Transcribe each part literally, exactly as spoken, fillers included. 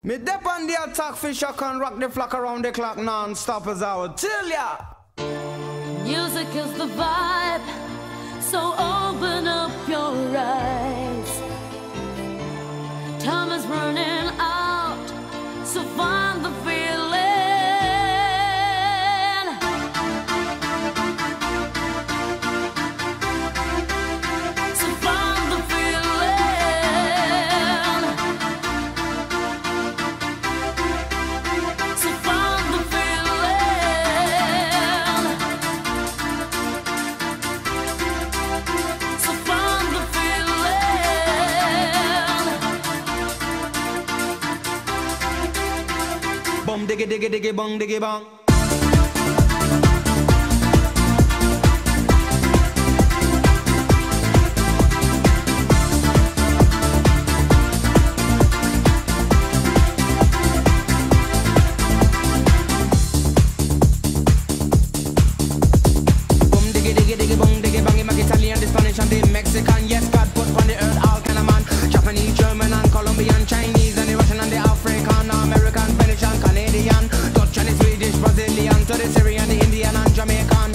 Me dep on the attack fish, I can rock the flock around the clock non-stop as I would tell ya. Music is the vibe, so open up your eyes. Time is running out, so find the feeling. So find the feeling. So find the feeling. So find the feeling. Bum diggy diggy diggy bong diggy bong. Bum diggy diggy diggy bong diggy bong. You make Italian, the Spanish and the Mexican. Yes, God put on the earth all kind of man. Japanese, German and Colombian, Chinese and the Russian and the African, American, Spanish and Canadian, Dutch and the Swedish, Brazilian, to the Syrian, the Indian and Jamaican.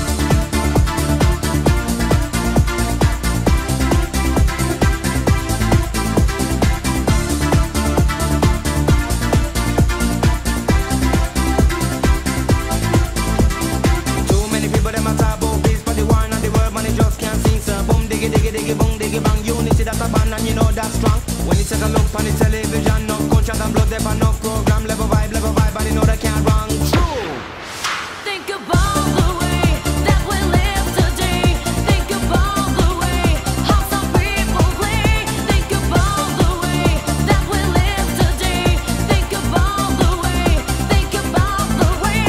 Too many people them a talk about peace, but the war and the world man they just can't sing. So boom diggy diggy diggy boom diggy bang. Unity that's a band and you know that's strong. When you take a look on the television, no culture and blood, there no program, level vibe, level vibe, but you know they can't wrong. True. Think about the way that we live today. Think about the way how some people play. Think about the way that we live today. Think about the way. Think about the way.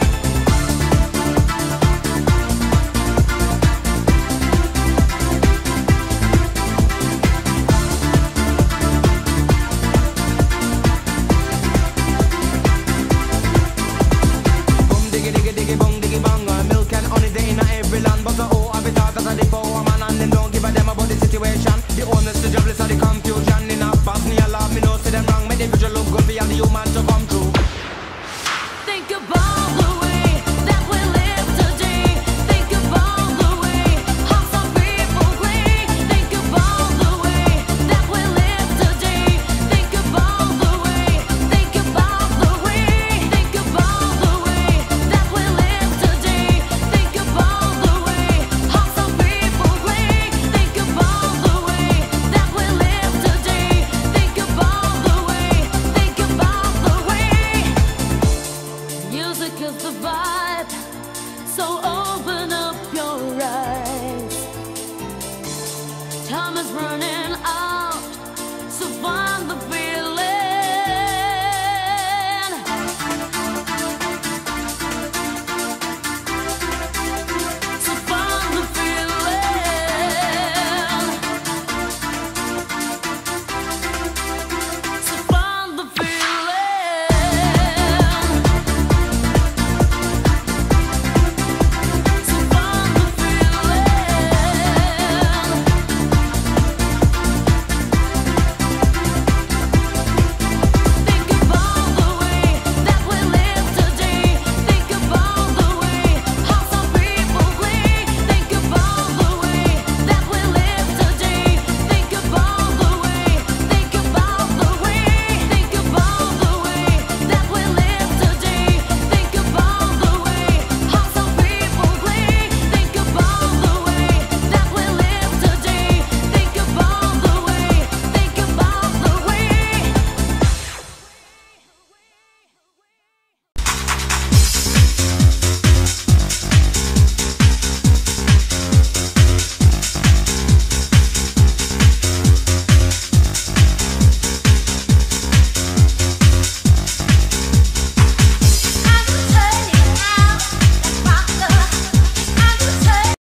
Boom diggy diggy diggy bong diggy bang. Uh, Milk and honey they in a every land, but the oh have it out as a the power man and them don't give a damn about the situation. The honest, the jobless, or the confusion in a past me a laugh, me know see them wrong, me the visual